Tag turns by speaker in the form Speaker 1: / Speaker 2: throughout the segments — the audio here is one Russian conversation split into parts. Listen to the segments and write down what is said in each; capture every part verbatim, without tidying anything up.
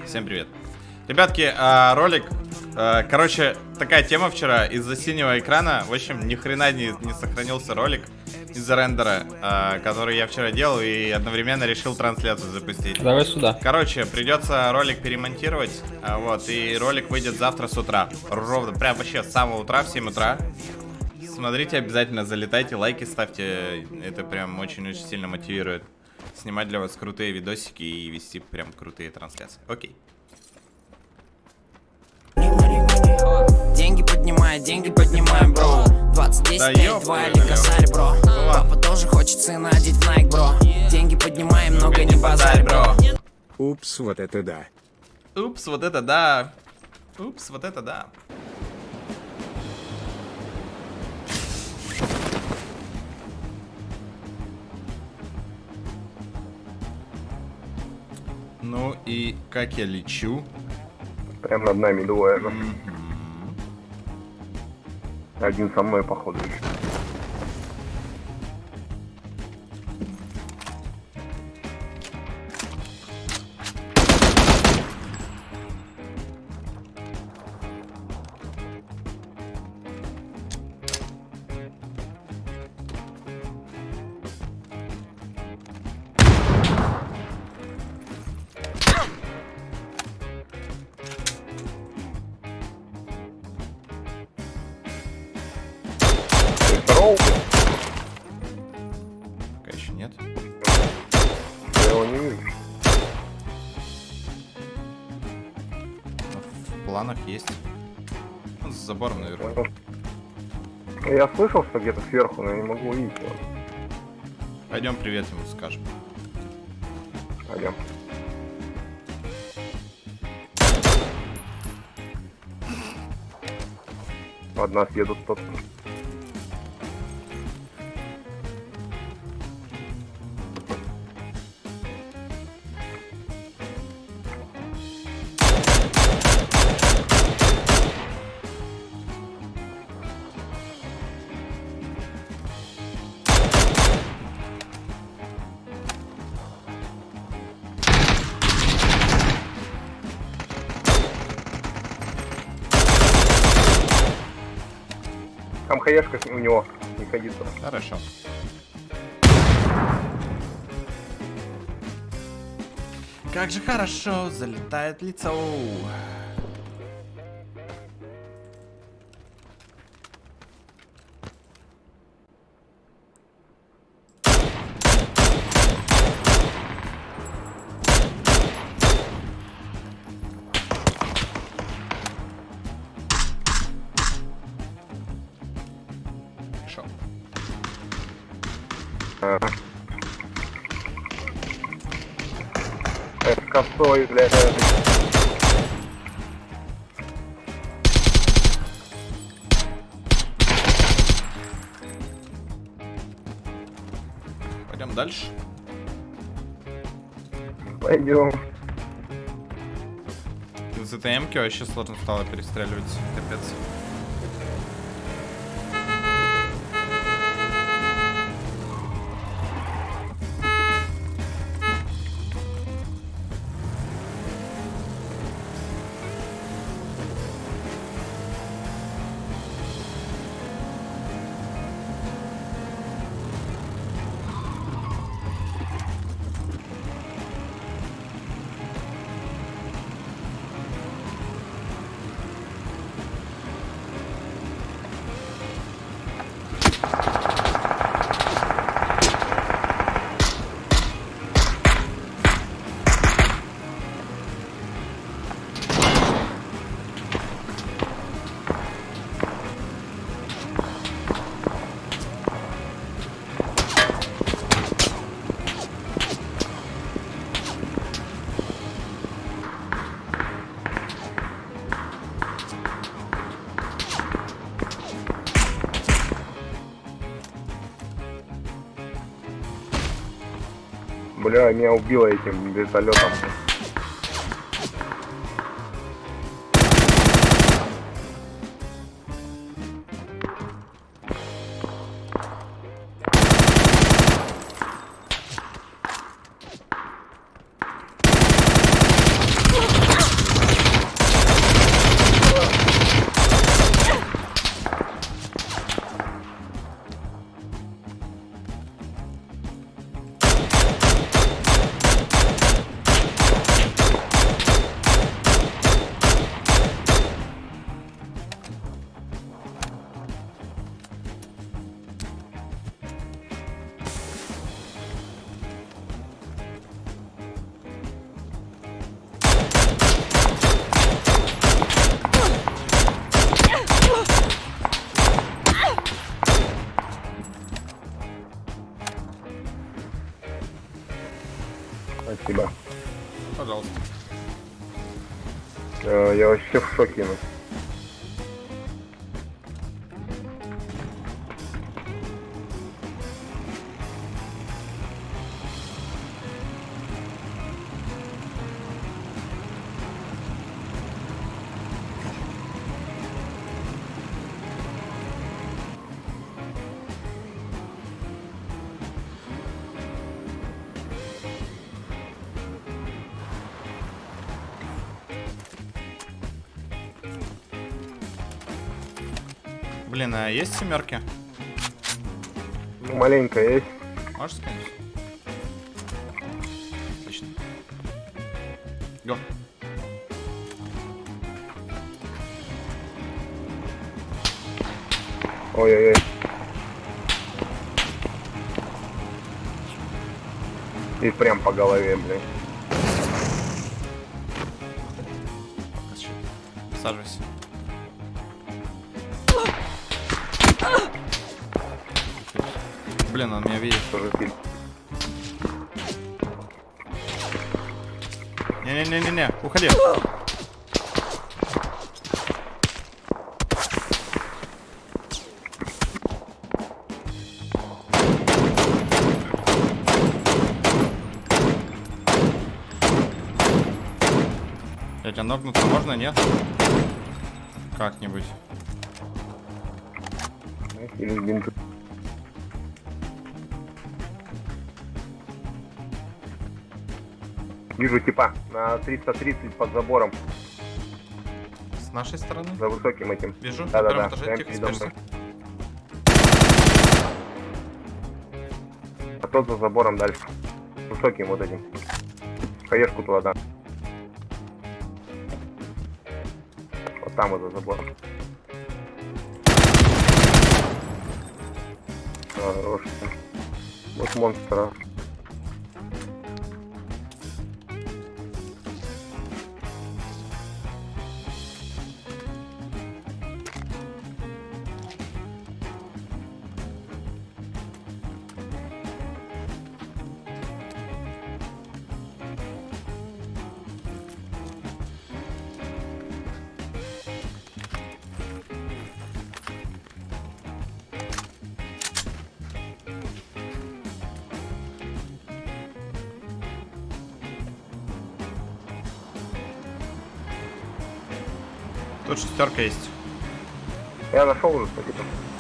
Speaker 1: Всем привет. Ребятки, а, ролик, а, короче, такая тема вчера из-за синего экрана. В общем, ни хрена не, не сохранился ролик из-за рендера, а, который я вчера делал, и одновременно решил трансляцию запустить.
Speaker 2: Давай сюда.
Speaker 1: Короче, придется ролик перемонтировать, а, вот, и ролик выйдет завтра с утра. Ровно, прям вообще с самого утра, в семь утра. Смотрите, обязательно залетайте, лайки ставьте, это прям очень-очень сильно мотивирует снимать для вас крутые видосики и вести прям крутые трансляции. Окей.
Speaker 3: Деньги поднимай, деньги поднимаем, бро. двадцать десять, пять, два или косарь, бро. Папа тоже хочет сына одеть в Nike, бро. Деньги поднимаем, много не базарь, бро.
Speaker 4: Упс, вот это да.
Speaker 1: Упс, вот это да. Упс, вот это да. Ну и как я лечу?
Speaker 5: Прям над нами двое.
Speaker 1: Mm-hmm.
Speaker 5: Один со мной, походу, еще.
Speaker 1: Пока еще нет.
Speaker 5: Я его не вижу.
Speaker 1: В планах есть. Он с забором, наверное.
Speaker 5: Я слышал, что где-то сверху, но я не могу увидеть его.
Speaker 1: Пойдем привет ему скажем.
Speaker 5: Пойдем. От нас едут тут. Там хаешка у него, не ходи туда.
Speaker 1: Хорошо. Как же хорошо залетает лицо.
Speaker 5: Ага. С косой, блядь.
Speaker 1: Пойдем дальше.
Speaker 5: Пойдем.
Speaker 1: Из этой эмки вообще сложно стало перестреливать. Капец.
Speaker 5: Бля, меня убило этим вертолетом. Э, я вообще в шоке. Ну.
Speaker 1: Блин, а есть семерки?
Speaker 5: Ну, маленько есть.
Speaker 1: Можешь скинуть? Отлично. Го.
Speaker 5: Ой-ой-ой. И прям по голове, блин.
Speaker 1: Присаживайся. Блин, он меня видит.
Speaker 5: Тоже фильм.
Speaker 1: Не-не-не-не-не, уходи. Я тебя нокнуться можно, нет? Как-нибудь.
Speaker 5: Или бинты. Вижу типа на триста тридцать под забором.
Speaker 1: С нашей стороны?
Speaker 5: За высоким этим.
Speaker 1: Вижу.
Speaker 5: Да,
Speaker 1: На
Speaker 5: да,
Speaker 1: первом
Speaker 5: да.
Speaker 1: этаже.
Speaker 5: Прям
Speaker 1: Тихо,
Speaker 5: передо
Speaker 1: спрячься.
Speaker 5: А тот за забором дальше. Высоким вот этим. Хаешку туда, да. Вот там вот за забором. Хорош. Вот монстра.
Speaker 1: Тут шестерка есть.
Speaker 5: Я нашел уже, кстати.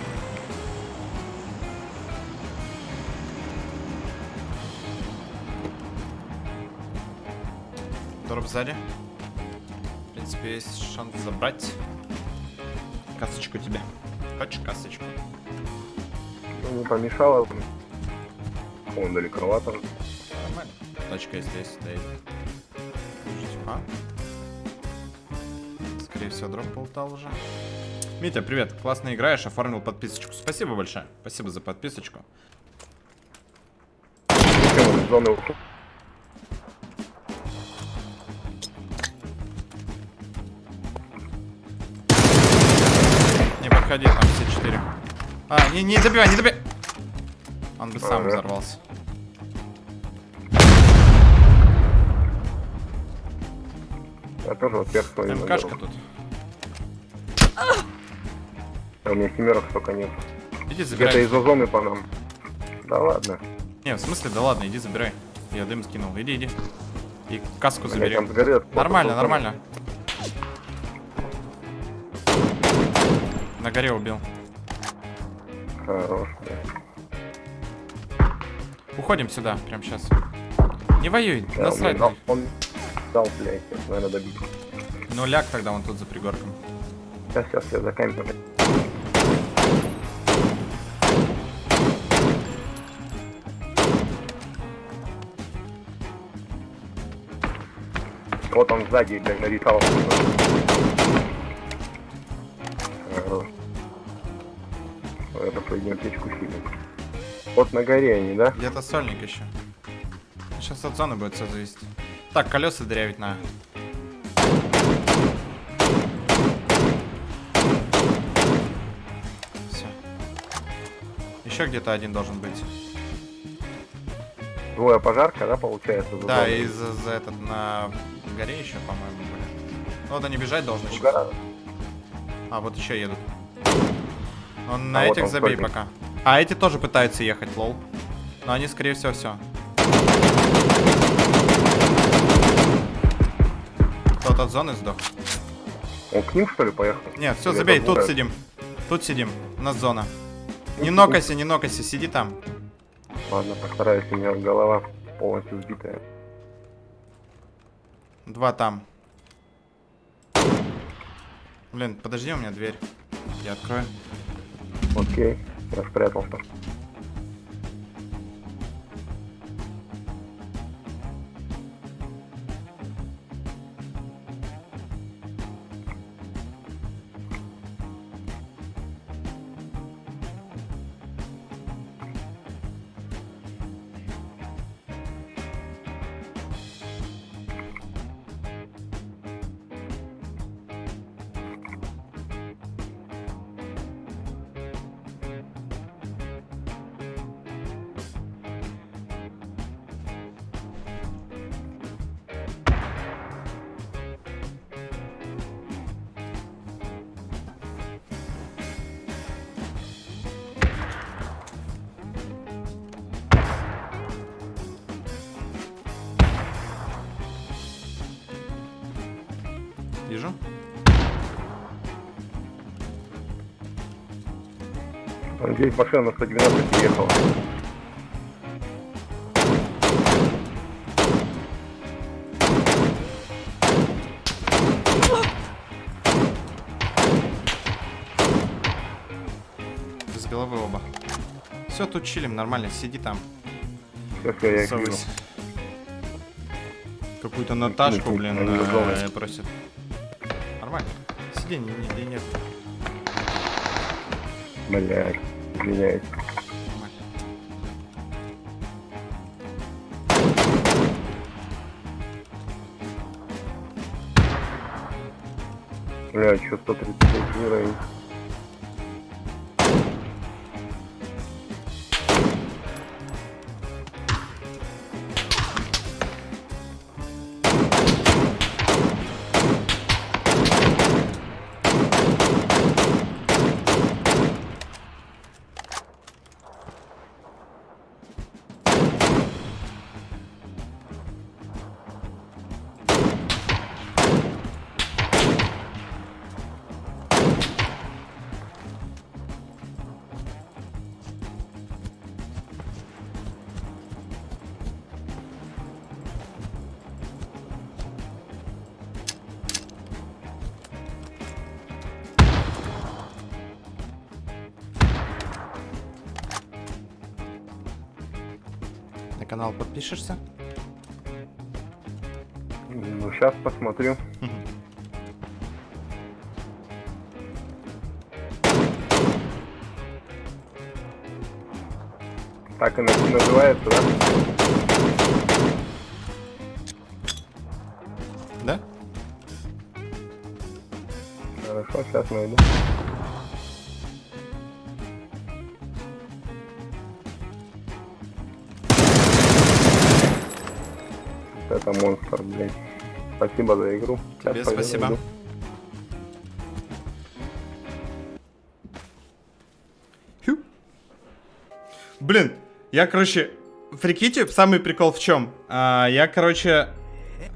Speaker 1: Дроп сзади. В принципе, есть шанс забрать. Касочку тебе. Хочешь касочку?
Speaker 5: Ну, не помешало. Он далековато.
Speaker 1: Нормально. Точка здесь стоит. А? Скорее всего, дроп полутал уже. Митя, привет. Классно играешь, оформил подписочку. Спасибо большое. Спасибо за подписочку.
Speaker 5: Зоны.
Speaker 1: Не подходи, там все четыре. А, не, не добивай, не добивай. Он бы сам
Speaker 5: Ага.
Speaker 1: взорвался.
Speaker 5: Я тоже вот вверх свою
Speaker 1: МКшка
Speaker 5: наберу.
Speaker 1: тут.
Speaker 5: А у меня семерок столько нет.
Speaker 1: Иди
Speaker 5: Где-то
Speaker 1: забирай.
Speaker 5: из-за зоны по нам. Да ладно.
Speaker 1: Не, в смысле, да ладно, иди забирай. Я дым скинул. Иди, иди. И каску
Speaker 5: Блядь,
Speaker 1: забери.
Speaker 5: там сгорят.
Speaker 1: Нормально,
Speaker 5: Просто
Speaker 1: нормально. На горе убил.
Speaker 5: Хорош, блядь.
Speaker 1: Уходим сюда, прям сейчас. Не воюй,
Speaker 5: Да,
Speaker 1: насрать.
Speaker 5: он, он дал, блядь, сейчас, наверное, добить.
Speaker 1: Ну ляг тогда вон тут за пригорком.
Speaker 5: Сейчас, сейчас, я за камерой. Вот он сзади, блядь, нарисовал. Хорош. Это пойдем печку хилить. Вот на горе они, да?
Speaker 1: Где-то сольник еще. Сейчас от зоны будет все зависеть. Так, колеса дырявить надо. Все. Еще где-то один должен быть.
Speaker 5: Двое пожарка, да, получается? за
Speaker 1: Да,
Speaker 5: зоной?
Speaker 1: и за, за этот на горе еще, по-моему, были. Вот они бежать должны сейчас.
Speaker 5: Да.
Speaker 1: А, вот еще едут. Он на
Speaker 5: А вот
Speaker 1: этих
Speaker 5: он
Speaker 1: забей
Speaker 5: стольник.
Speaker 1: пока. А эти тоже пытаются ехать, лол. Но они, скорее всего, все. Тот от зоны сдох.
Speaker 5: Он к ним, что ли, поехал?
Speaker 1: Нет, все,
Speaker 5: Или
Speaker 1: забей,
Speaker 5: это
Speaker 1: тут
Speaker 5: двое?
Speaker 1: сидим. Тут сидим. У нас зона. Не нокайся, не нокайся, сиди там.
Speaker 5: Ладно, постараюсь, у меня голова полностью сбитая.
Speaker 1: Два там. Блин, подожди, у меня дверь. Я открою.
Speaker 5: Окей, я спрятался.
Speaker 1: Вижу.
Speaker 5: Здесь машина на сто девяносто ехала.
Speaker 1: Без головы оба. Все, тут чилим, нормально, сиди там.
Speaker 5: Сейчас я их вижу.
Speaker 1: Совысь. Какую-то Наташку, блин,
Speaker 5: Они
Speaker 1: э,
Speaker 5: готовы.
Speaker 1: просит. Нормально. Сиди, не, не, нет.
Speaker 5: Блядь, извиняюсь.
Speaker 1: Нормально.
Speaker 5: Блядь, что сто тридцать пять уровень.
Speaker 1: На канал подпишешься?
Speaker 5: Ну, сейчас посмотрю. Так и называется, да?
Speaker 1: Да?
Speaker 5: Хорошо, сейчас найду. Вот это монстр, блядь. Спасибо за игру. Сейчас
Speaker 1: Тебе
Speaker 5: пойду
Speaker 1: спасибо.
Speaker 5: найду.
Speaker 1: Хю. Блин, я, короче, прикиньте, самый прикол в чем? А, я, короче,